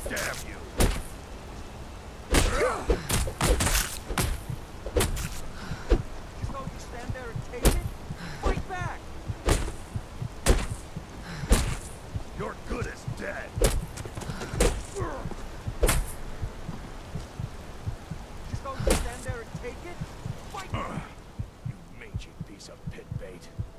Damn you! So you stand there and take it? Fight back! You're good as dead! So you stand there and take it? Fight back! You mangy piece of pit bait.